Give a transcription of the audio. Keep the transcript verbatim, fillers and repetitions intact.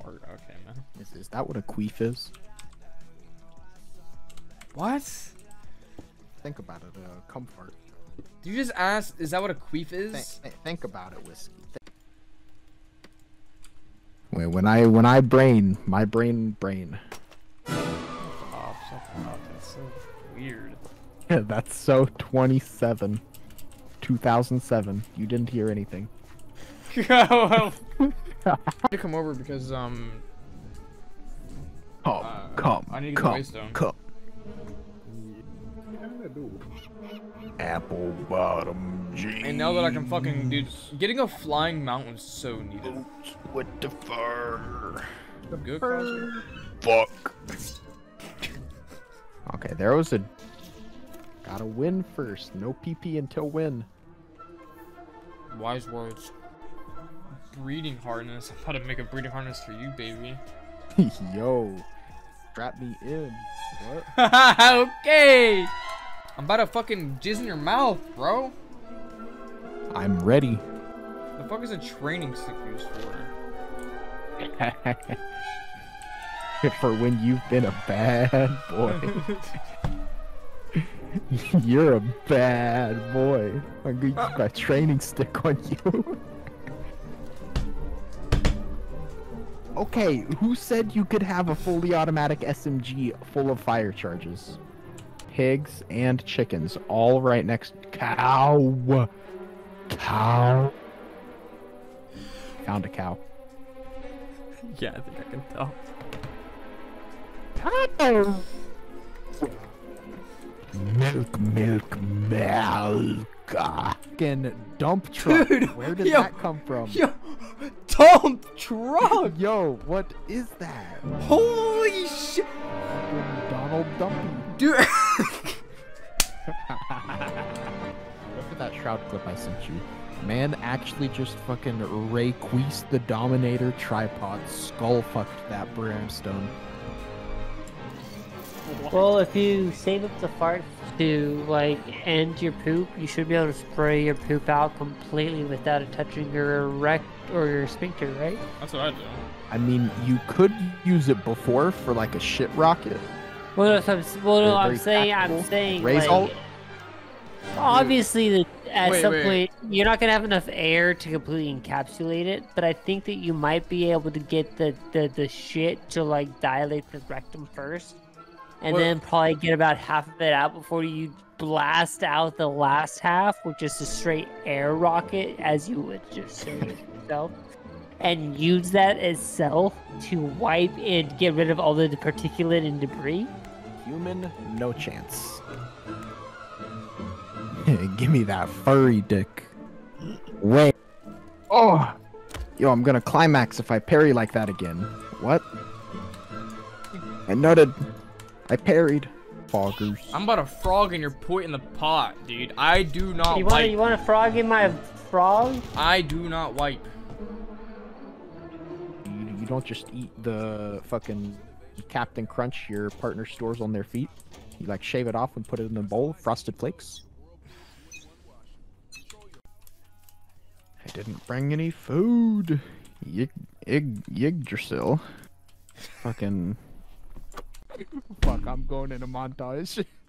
fart. Okay, man. Is, is that what a queef is? What? Think about it, uh, cum fart. Did you just ask, is that what a queef is? Think, think, think about it, Whiskey. Think. Wait, when I when I brain, my brain brain. Oh, shut up. That's so weird. Yeah, that's so twenty-seven. two thousand seven. You didn't hear anything. I to come over because um. Come, uh, come, I need to get come, Waystone. come. Apple bottom jeans. And now that I can fucking, dude, getting a flying mount was so needed. With the fur. Good cause. Fuck. Okay, there was a. Gotta win first. No P P until win. Wise words. Breeding harness. I'm about to make a breeding harness for you, baby. Yo, strap me in. What? Okay. I'm about to fucking jizz in your mouth, bro. I'm ready. The fuck is a training stick used for? For when you've been a bad boy. You're a bad boy. I'm gonna use my training stick on you. Okay, who said you could have a fully automatic S M G full of fire charges? Pigs and chickens, all right next. Cow. Cow. Found a cow. Yeah, I think I can tell. Cow. Milk, milk, milk. Fucking dump truck. Dude, Where did yo, that come from? Yo, dump truck. Yo, what is that? Holy shit. Fucking Donald Dumpy. Dude. Look at that shroud clip I sent you. Man actually just fucking Rayqueezed the Dominator tripod, skull fucked that brimstone. Well, if you save up the fart to like end your poop, you should be able to spray your poop out completely without it touching your erect or your sphincter, right? That's what I do. I mean, you could use it before for like a shit rocket. Well, no, so I'm, well, no, They're I'm very saying, tactical. I'm saying, Raise like, all- obviously, the, at Wait, some wait. point, you're not gonna have enough air to completely encapsulate it. But I think that you might be able to get the the, the shit to like dilate the rectum first, and Well- then probably get about half of it out before you blast out the last half, which is a straight air rocket, as you would just say it yourself. And use that itself to wipe and get rid of all the particulate and debris. Human, no chance. Give me that furry dick. Wait. Oh! Yo, I'm gonna climax if I parry like that again. What? I nutted. I parried. Foggers. I'm about to frog in your point in the pot, dude. I do not You want wipe. you want a frog in my frog? I do not wipe. You, you don't just eat the fucking Captain Crunch your partner stores on their feet. You like shave it off and put it in a bowl of Frosted Flakes. I didn't bring any food. Yig, Yig, Yggdrasil. Fucking. Fuck, I'm going in a montage.